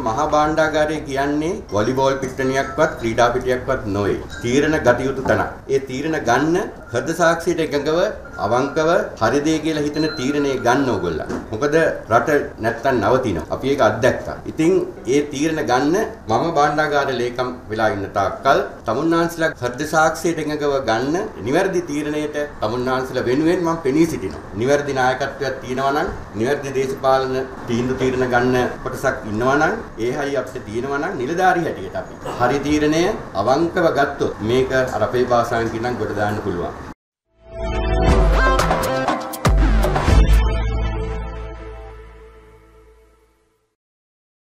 මහා භාණ්ඩාගාරය කියන්නේ වොලිබෝල් පිට්ටනියක්වත් ක්‍රීඩා පිටියක්වත් නොවේ. තීරණ ගත යුතු තැන. ඒ තීරණ ගන්න හෘද සාක්ෂියට එකඟව අවංකව හරි දේ කියලා හිතන තීරණේ ගන්න ඕගොල්ලෝ. මොකද රට නැත්තම් නවතිනවා. අපි ඒක අත්දැක්කා. ඉතින් ඒ තීරණ ගන්න මම භාණ්ඩාගාර ලේකම් වෙලා ඉන්න තාක්කල් තමුන්නාන්සලා හෘද සාක්ෂියට එකඟව ගන්න නිවැරදි තීරණයට තමුන්නාන්සලා වෙනුවෙන් මම පෙනී සිටිනවා. නිවැරදි නායකත්වයක් තියෙනවා නම් නිවැරදි දේශපාලන තීරණ ගන්න කොටසක් ඉන්නවා නම් ඒහයි අපිට තියෙනවා නම් නිලධාරී හැටියට අපි හරි තීරණය අවංකව ගත්තොත් මේක අර අපේ භාෂාවෙන් කියනනම් ගොඩ දාන්න පුළුවන්.